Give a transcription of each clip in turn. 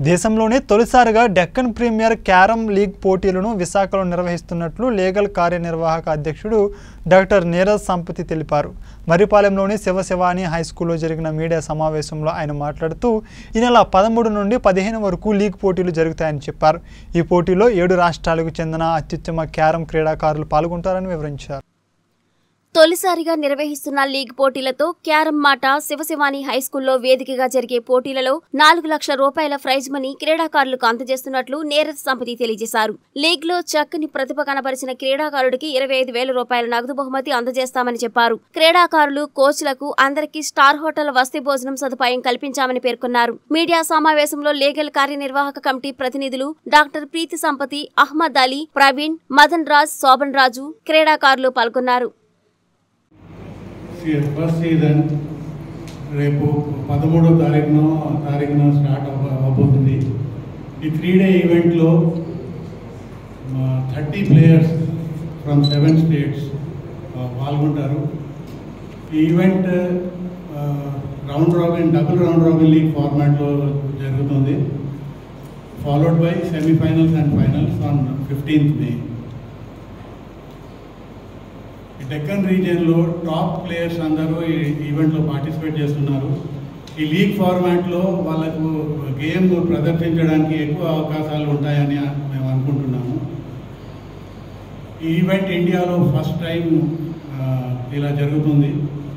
దేశంలోనే తొలిసారిగా Deccan premier carom league పోటీలను విశాఖలో నిర్వహిస్తున్నట్లు లీగల్ కార్యనిర్వాహక అధ్యక్షుడు డాక్టర్ నీరజ్ సంపతి తెలిపారు. మరిపాలెంలోని శివశివాని హైస్కూల్లో జరిగిన మీడియా సమావేశంలో ఆయన మాట్లాడుతూ ఈ నెల 13 నుండి 15 వరకు లీగ్ పోటీలు జరుగుతాయని చెప్పారు. ఈ పోటీలో 7 రాష్ట్రాలకు చెందిన అత్యుత్తమ క్యారమ్ క్రీడాకారులు పాల్గొంటారని వివరించారు. తొలిసారిగా నిర్వహిస్తున్న లీగ్ పోటీలతో క్యారమ్ మాట శివశివాని హైస్కూల్లో వేదికగా జరిగే పోటీలలో 4 లక్షల రూపాయల ప్రైజ్ మనీ క్రీడాకారులకు అందజేస్తున్నట్లు నీరజ్ సంపతి తెలియజేశారు. లీగ్ లో చక్కని ప్రతిభ కనబరిచిన క్రీడాకారుడికి 25,000 రూపాయల నగదు బహుమతి అందజేస్తామని చెప్పారు. క్రీడాకారులు, కోచ్లకు అందరికీ స్టార్ హోటల్ వసతి భోజనం సదుపాయం కల్పించామని పేర్కొన్నారు. మీడియా సమావేశంలో లీగల్ కార్యనిర్వాహక కమిటీ ప్రతినిధులు డాక్టర్ ప్రీతి సంపతి, అహ్మద్ అలీ, ప్రవీణ్, మదన్ రాజ్, శోభన్ రాజు, క్రీడాకారులు పాల్గొన్నారు. ఫస్ట్ సీజన్ రేపు 13వ తారీఖున స్టార్ట్ అవబోతుంది. ఈ 3-day ఈవెంట్లో 30 ప్లేయర్స్ ఫ్రమ్ 7 స్టేట్స్ పాల్గొంటారు. ఈ event double round robin league ఫార్మాట్లో జరుగుతుంది. Followed by semifinals and finals on 15th May. Deccan రీజియన్లో టాప్ ప్లేయర్స్ అందరూ ఈ ఈవెంట్లో పార్టిసిపేట్ చేస్తున్నారు. ఈ లీగ్ ఫార్మాట్లో వాళ్ళకు గేమ్ ప్రదర్శించడానికి ఎక్కువ అవకాశాలు ఉంటాయని మేము అనుకుంటున్నాము. ఈ ఈవెంట్ ఇండియాలో ఫస్ట్ టైం ఇలా జరుగుతుంది.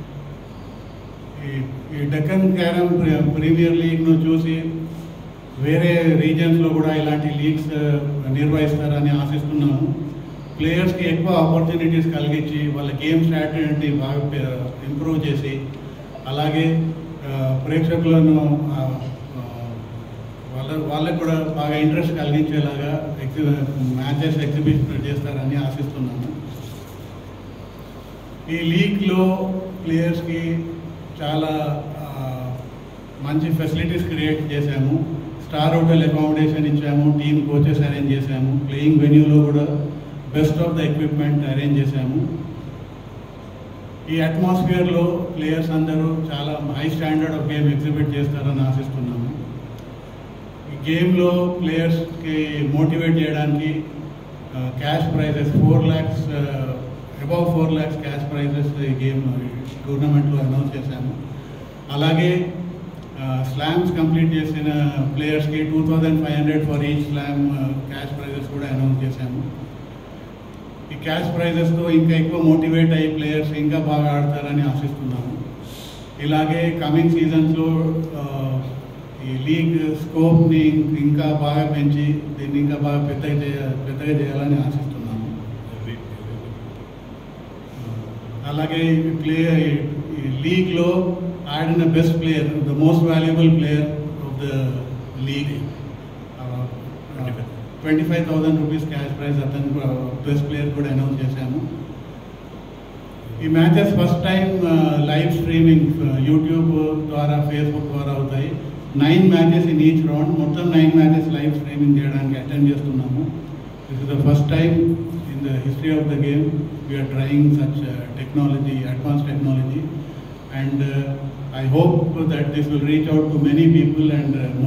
ఈ డెక్కన్ క్యారమ్ ప్రీమియర్ లీగ్ను చూసి వేరే రీజియన్స్లో కూడా ఇలాంటి లీగ్స్ నిర్వహిస్తారని ఆశిస్తున్నాము. ప్లేయర్స్కి ఎక్కువ ఆపర్చునిటీస్ కలిగించి వాళ్ళ గేమ్ స్ట్రాటజీని బాగా ఇంప్రూవ్ చేసి, అలాగే ప్రేక్షకులను వాళ్ళకు కూడా బాగా ఇంట్రెస్ట్ కలిగించేలాగా మ్యాచెస్ ఎగ్జిబిషన్ చేస్తారని ఆశిస్తున్నాను. ఈ లీగ్లో ప్లేయర్స్కి చాలా మంచి ఫెసిలిటీస్ క్రియేట్ చేశాము. స్టార్ హోటల్ అకామిడేషన్ ఇచ్చాము, టీమ్ కోచెస్ అరేంజ్ చేశాము, ప్లేయింగ్ వెన్యూలో కూడా best of the equipment arrange చేశాము. ఈ అట్మాస్ఫియర్లో ప్లేయర్స్ అందరూ చాలా high standard of game exhibit చేస్తారని ఆశిస్తున్నాము. ఈ గేమ్లో ప్లేయర్స్కి మోటివేట్ చేయడానికి cash prizes 4 lakhs above 4 lakhs cash prizes ఈ గేమ్ టోర్నమెంట్లో అనౌన్స్ చేశాము. అలాగే స్లామ్స్ కంప్లీట్ చేసిన ప్లేయర్స్కి 2,500 for each slam cash prizes కూడా అనౌన్స్ చేశాము. ఈ క్యాష్ ప్రైజెస్తో ఇంకా ఎక్కువ మోటివేట్ అయ్యి ప్లేయర్స్ ఇంకా బాగా ఆడతారని ఆశిస్తున్నాము. ఇలాగే కమింగ్ సీజన్స్లో ఈ లీగ్ స్కోప్ని ఇంకా బాగా పెంచి దీన్ని ఇంకా బాగా పెద్దగా చేయాలని ఆశిస్తున్నాము. అలాగే ఈ లీగ్లో ఆడిన best player, the most valuable player of the league 25,000 rupees cash prize అతను బెస్ట్ ప్లేయర్ కూడా అనౌన్స్ చేశాము. ఈ matches first time live streaming YouTube ద్వారా, ఫేస్బుక్ ద్వారా అవుతాయి. 9 మ్యాచెస్ ఇన్ ఈచ్ రౌండ్, మొత్తం 9 మ్యాచెస్ లైవ్ స్ట్రీమింగ్ చేయడానికి అటెండ్ చేస్తున్నాము. This is the first time in the history of the game we are trying such technology, advance technology, and I hope that this will reach out to many people and